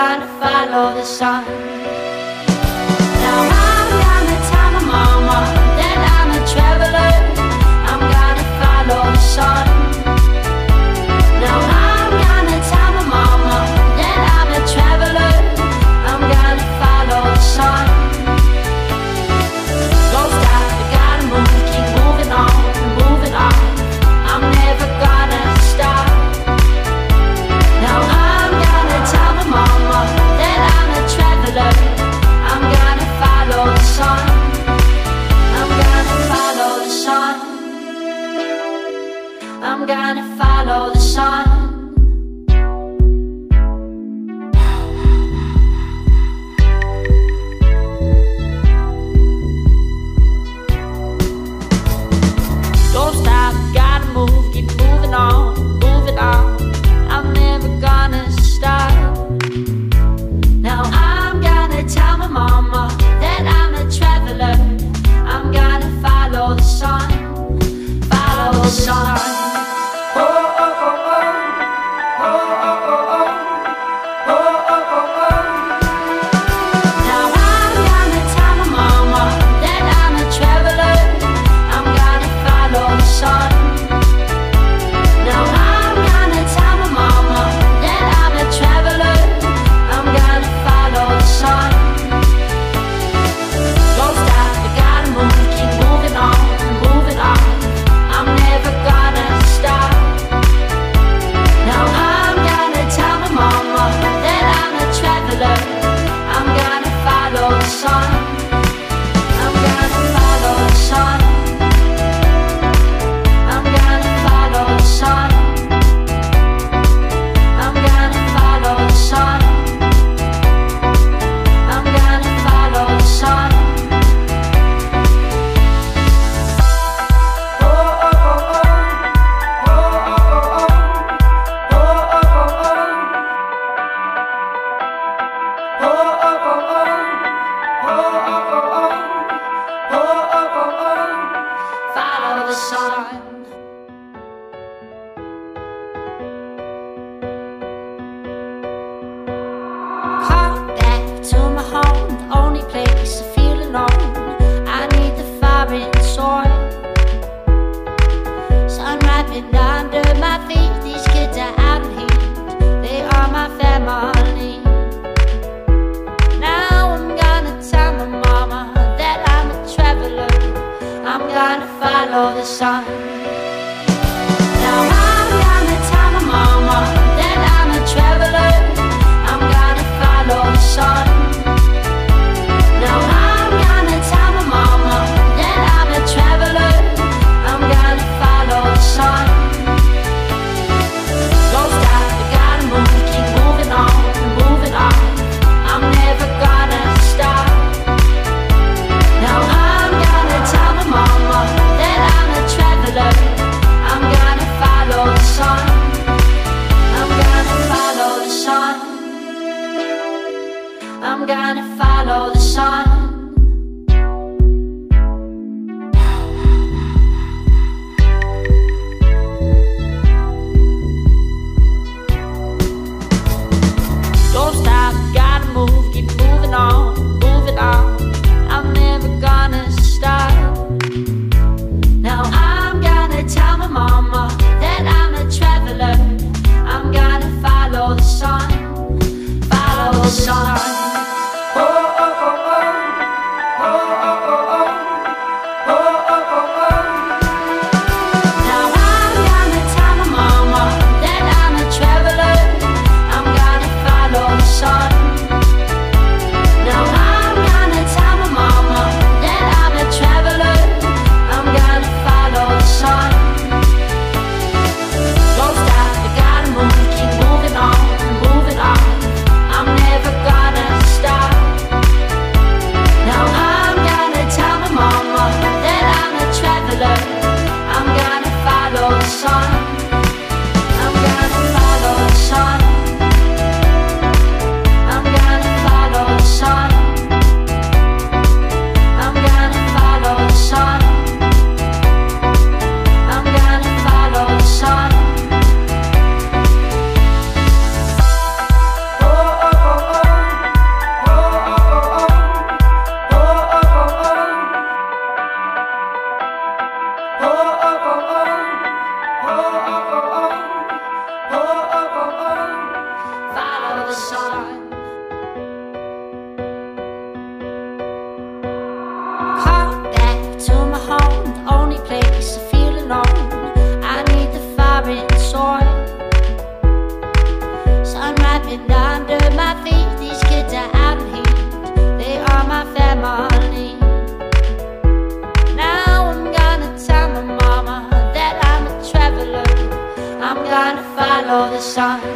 gonna follow the sun. Now I'm gonna tell my mama that I'm a traveler. I'm gonna follow the sun. Now I'm gonna tell my mama that I'm a traveler. I'm gonna follow the sun. Don't stop, you gotta move, keep moving on, moving on. I'm never gonna stop. Now I'm gonna tell my mama that I'm a traveler. I'm gonna follow the sun. I'm gonna follow the sun. I'm gonna follow the sun. Don't stop, gotta move, keep moving on, moving on. I'm never gonna stop. Now I'm gonna tell my mama that I'm a traveler. I'm gonna follow the sun, follow the sun. Oh, oh, oh, oh, oh, oh, oh, oh. Now I'm gonna tell my mama that I'm a traveler. I'm gonna follow the sun. Now I'm gonna tell my mama that I'm a traveler. I'm gonna follow the sun. Don't stop, you gotta move, keep moving on, moving on. I'm never gonna stop. Now I'm gonna tell my mama that I'm a traveler. I'm gonna follow the sun. I'm gonna follow the sun. I'm gonna follow the sun. I'm gonna follow the sun. I'm gonna follow the sun. Oh, oh, oh, oh. Oh, oh, oh, oh. Oh, oh, oh, oh. Oh, oh, oh, oh. Oh, oh, oh, oh. Oh, oh, oh, oh. Follow the sun. Call back to my home, the only place I feel alone. I need the fire in soil. Sun wrapping under my feet. These kids are out of heat. They are my family. Now I'm gonna tell my mama that I'm a traveler. I'm gonna follow the sun. Now I'm gonna tell my mama that I'm a traveler. I'm gonna follow the sun. Now I'm gonna tell my mama that I'm a traveler. I'm gonna follow the sun. Don't stop, you gotta move, keep moving on, moving on. I'm never gonna stop. Now I'm gonna tell my mama that I'm a traveler. I'm gonna follow the sun. I'm gonna follow the sun. I'm gonna follow the sun. Don't stop, gotta move, keep moving on, moving on. I'm never gonna stop. Now I'm gonna tell my mama that I'm a traveler. I'm gonna follow the sun, follow the sun. Oh, oh, oh, oh. Oh, oh, oh, oh. Oh, oh, oh, oh. Now I'm gonna tell my mama that I'm a traveler. I'm gonna follow the sun. Now I'm gonna tell my mama that I'm a traveler. I'm gonna follow the sun. Don't stop, you gotta move, keep moving on, moving on. I'm never gonna follow the sun.